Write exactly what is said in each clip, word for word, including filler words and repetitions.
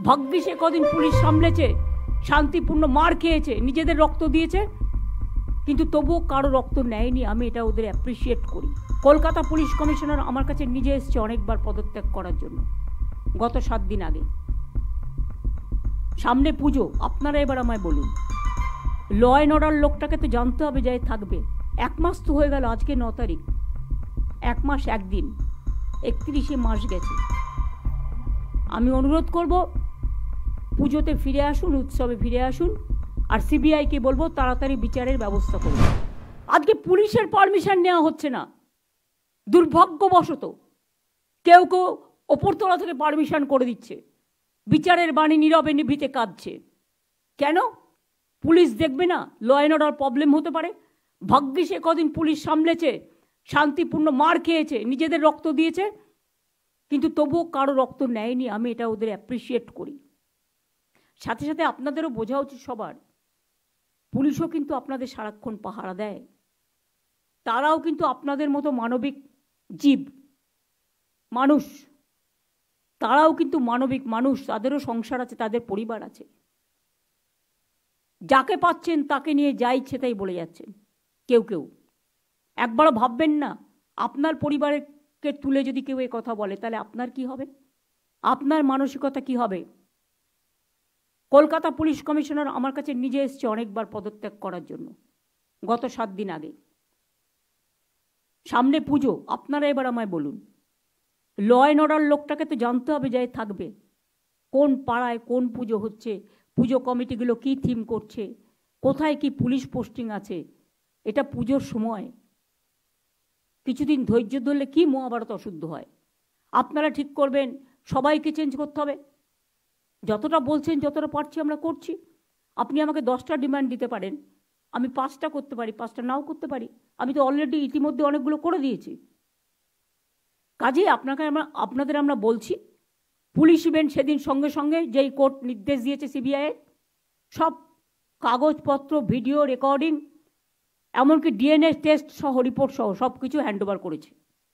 ভাগ্যে সে কদিন পুলিশ সামলেছে, শান্তিপূর্ণ মার খেয়েছে, নিজেদের রক্ত দিয়েছে, কিন্তু তবুও কারো রক্ত নেয়নি। আমি এটা ওদের অ্যাপ্রিসিয়েট করি। কলকাতা পুলিশ কমিশনার আমার কাছে নিজে এসছে অনেকবার পদত্যাগ করার জন্য, গত সাত দিন আগে। সামনে পুজো, আপনারা এবার আমায় বলুন, ল অ্যান্ড অর্ডার লোকটাকে তো জানতে হবে যে থাকবে। এক মাস তো হয়ে গেল, আজকে ন তারিখ, এক মাস একদিন, একত্রিশে মাস গেছে। আমি অনুরোধ করব পুজোতে ফিরে আসুন, উৎসবে ফিরে আসুন, আর সিবিআইকে বলবো তাড়াতাড়ি বিচারের ব্যবস্থা করুন। আজকে পুলিশের পারমিশন নেওয়া হচ্ছে না, দুর্ভাগ্যবশত কেউ কেউ ওপরতলা থেকে পারমিশন করে দিচ্ছে, বিচারের বাণী নীরবে নিভৃতে কাঁদছে। কেন? পুলিশ দেখবে না ল অ্যান্ড অর্ডার প্রবলেম হতে পারে? ভাগ্যে সে কদিন পুলিশ সামলেছে, শান্তিপূর্ণ মার খেয়েছে, নিজেদের রক্ত দিয়েছে, কিন্তু তবুও কারো রক্ত নেয়নি। আমি এটা ওদের অ্যাপ্রিসিয়েট করি। সাথে সাথে আপনাদেরও বোঝা উচিত সবার, পুলিশও কিন্তু আপনাদের সারাক্ষণ পাহারা দেয়। তারাও কিন্তু আপনাদের মতো মানবিক জীব, মানুষ। তারাও কিন্তু মানবিক মানুষ, তাদেরও সংসার আছে, তাদের পরিবার আছে। যাকে পাচ্ছেন তাকে নিয়ে যা ইচ্ছে তাই বলে যাচ্ছেন কেউ কেউ। একবারও ভাববেন না আপনার পরিবারকে তুলে যদি কেউ এই কথা বলে তাহলে আপনার কি হবে, আপনার মানসিকতা কি হবে? কলকাতা পুলিশ কমিশনার আমার কাছে নিজে এসছে অনেকবার পদত্যাগ করার জন্য, গত সাত দিন আগে। সামনে পুজো, আপনারা এবার আমায় বলুন, ল অ্যান্ড অর্ডার লোকটাকে তো জানতে হবে যে থাকবে। কোন পাড়ায় কোন পুজো হচ্ছে, পুজো কমিটিগুলো কি থিম করছে, কোথায় কি পুলিশ পোস্টিং আছে। এটা পুজোর সময়, কিছুদিন ধৈর্য ধরলে কি মহাভারত অশুদ্ধ হয়। আপনারা ঠিক করবেন সবাইকে চেঞ্জ করতে হবে। যতটা বলছেন, যতটা পারছি আমরা করছি। আপনি আমাকে দশটা ডিমান্ড দিতে পারেন, আমি পাঁচটা করতে পারি, পাঁচটা নাও করতে পারি। আমি তো অলরেডি ইতিমধ্যে অনেকগুলো করে দিয়েছি। কাজেই আপনাকে আমরা আপনাদের আমরা বলছি, পুলিশ ইভেন্ট সেদিন সঙ্গে সঙ্গে যেই কোর্ট নির্দেশ দিয়েছে সিবিআই, সব কাগজপত্র, ভিডিও রেকর্ডিং, এমনকি ডিএনএ টেস্ট সহ রিপোর্ট সহ সব কিছু হ্যান্ডওভার করেছে।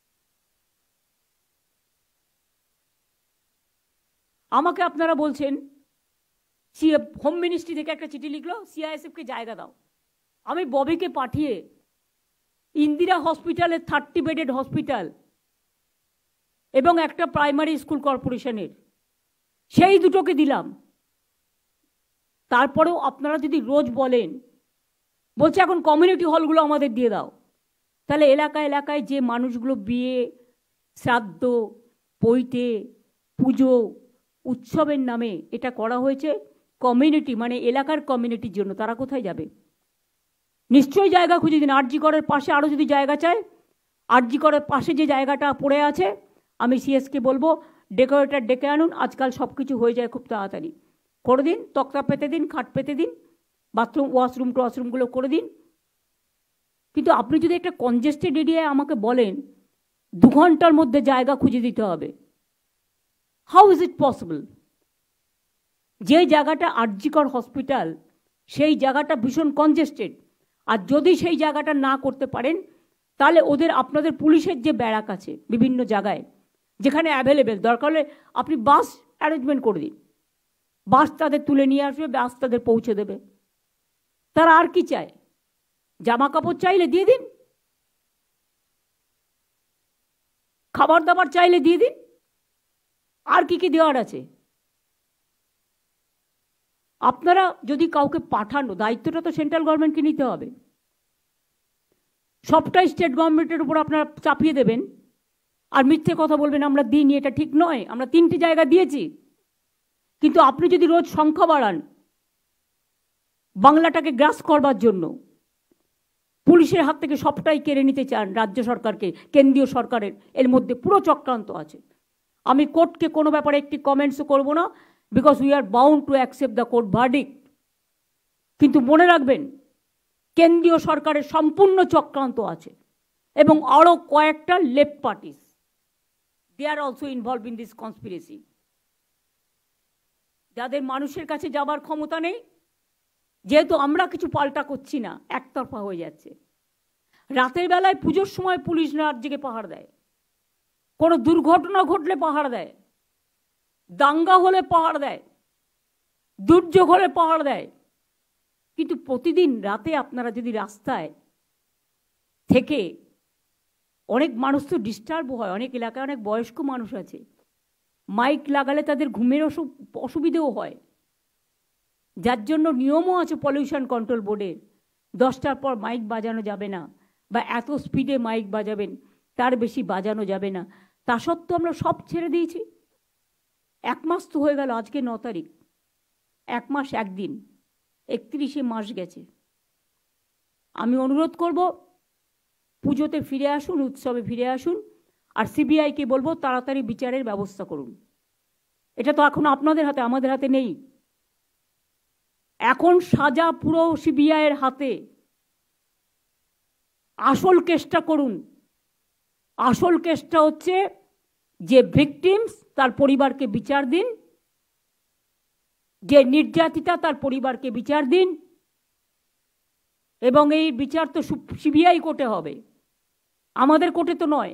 আমাকে আপনারা বলছেন সি হোম মিনিস্ট্রি থেকে একটা চিঠি লিখলো, সিআইএসএফকে জায়গা দাও। আমি ববিকে পাঠিয়ে ইন্দিরা হসপিটালের থার্টি বেডেড হসপিটাল এবং একটা প্রাইমারি স্কুল কর্পোরেশনের সেই দুটোকে দিলাম। তারপরেও আপনারা যদি রোজ বলেন, বলছে এখন কমিউনিটি হলগুলো আমাদের দিয়ে দাও, তাহলে এলাকা এলাকায় যে মানুষগুলো বিয়ে, শ্রাদ্ধ, পৈতে, পুজো, উৎসবের নামে এটা করা হয়েছে কমিউনিটি মানে এলাকার কমিউনিটির জন্য, তারা কোথায় যাবে? নিশ্চয়ই জায়গা খুঁজে দিন। আরজি করের পাশে আরও যদি জায়গা চায়, আরজি করের পাশে যে জায়গাটা পড়ে আছে, আমি সিএসকে বলবো ডেকোরেটর ডেকে আনুন, আজকাল সব কিছু হয়ে যায় খুব তাড়াতাড়ি। করে দিন, তক্তা পেতে দিন, খাট পেতে দিন, বাথরুম ওয়াশরুম টওয়াশরুমগুলো করে দিন। কিন্তু আপনি যদি একটা কনজেস্টেড এরিয়ায় আমাকে বলেন দু ঘন্টার মধ্যে জায়গা খুঁজে দিতে হবে, হাউ ইজ ইট পসিবল? যে জায়গাটা আরজিকর হসপিটাল, সেই জায়গাটা ভীষণ কনজেস্টেড। আর যদি সেই জায়গাটা না করতে পারেন, তাহলে ওদের আপনাদের পুলিশের যে ব্যারাক আছে বিভিন্ন জায়গায়, যেখানে অ্যাভেলেবেল, দরকার হলে আপনি বাস অ্যারেঞ্জমেন্ট করে দিন, বাস তাদের তুলে নিয়ে আসবে, বাস তাদের পৌঁছে দেবে। তারা আর কি চায়? জামা কাপড় চাইলে দিয়ে দিন, খাবার দাবার চাইলে দিয়ে দিন, আর কি কি দেওয়ার আছে? আপনারা যদি কাউকে পাঠানো, দায়িত্বটা তো সেন্ট্রাল গভর্নমেন্টকে নিতে হবে। সবটাই স্টেট গভর্নমেন্টের উপর আপনারা চাপিয়ে দেবেন আর মিথ্যে কথা বলবেন আমরা দিইনি, এটা ঠিক নয়। আমরা তিনটি জায়গা দিয়েছি। কিন্তু আপনি যদি রোজ সংখ্যা বাড়ান বাংলাটাকে গ্রাস করবার জন্য, পুলিশের হাত থেকে সবটাই কেড়ে নিতে চান রাজ্য সরকারকে, কেন্দ্রীয় সরকারের এর মধ্যে পুরো চক্রান্ত আছে। আমি কোর্টকে কোনো ব্যাপারে একটি কমেন্টসও করবো না, because we are bound to accept the court verdict. কিন্তু মনে রাখবেন কেন্দ্রীয় সরকারের সম্পূর্ণ চক্রান্ত আছে এবং আরও কয়েকটা left parties, they are also involve in this conspiracy. যাদের মানুষের কাছে যাবার ক্ষমতা নেই, যেহেতু আমরা কিছু পাল্টা করছি না, একতরফা হয়ে যাচ্ছে। রাতের বেলায় পুজোর সময় পুলিশ রাত জেগে পাহাড় দেয়, কোনো দুর্ঘটনা ঘটলে পাহাড় দেয়, দাঙ্গা হলে পাহাড় দেয়, দুর্যোগ হলে পাহাড় দেয়, কিন্তু প্রতিদিন রাতে আপনারা যদি রাস্তায় থেকে, অনেক মানুষ তো ডিস্টার্ব হয়, অনেক এলাকায় অনেক বয়স্ক মানুষ আছে, মাইক লাগালে তাদের ঘুমের অসুবিধেও হয়, যার জন্য নিয়মও আছে পলিউশন কন্ট্রোল বোর্ডের, দশটার পর মাইক বাজানো যাবে না, বা এত স্পিডে মাইক বাজাবেন, তার বেশি বাজানো যাবে না। তা সত্ত্বেও আমরা সব ছেড়ে দিয়েছি। এক মাস তো হয়ে গেল, আজকে ন তারিখ, এক মাস একদিন, একত্রিশে মাস গেছে। আমি অনুরোধ করব, পুজোতে ফিরে আসুন, উৎসবে ফিরে আসুন, আর সিবিআইকে বলবো তাড়াতাড়ি বিচারের ব্যবস্থা করুন। এটা তো এখন আপনাদের হাতে, আমাদের হাতে নেই। এখন সাজা পুরো সিবিআইয়ের হাতে। আসল কেসটা করুন। আসল কেসটা হচ্ছে যে ভিকটিমস, তার পরিবারকে বিচার দিন, যে নির্যাতিতা তার পরিবারকে বিচার দিন, এবং এই বিচার তো সিবিআই কোর্টে হবে, আমাদের কোর্টে তো নয়।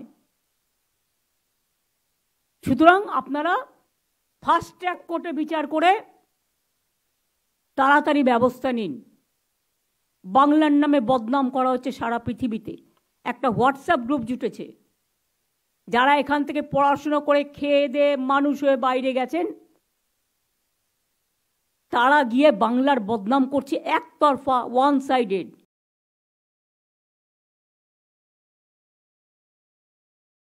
সুতরাং আপনারা ফাস্ট ট্র্যাক কোর্টে বিচার করে তাড়াতাড়ি ব্যবস্থা নিন। বাংলার নামে বদনাম করা হচ্ছে সারা পৃথিবীতে। একটা হোয়াটসঅ্যাপ গ্রুপ জুটেছে, যারা এখান থেকে পড়াশুনো করে খেয়ে দিয়ে মানুষ হয়ে বাইরে গেছেন, তারা গিয়ে বাংলার বদনাম করছে একতরফা, ওয়ান সাইডেড।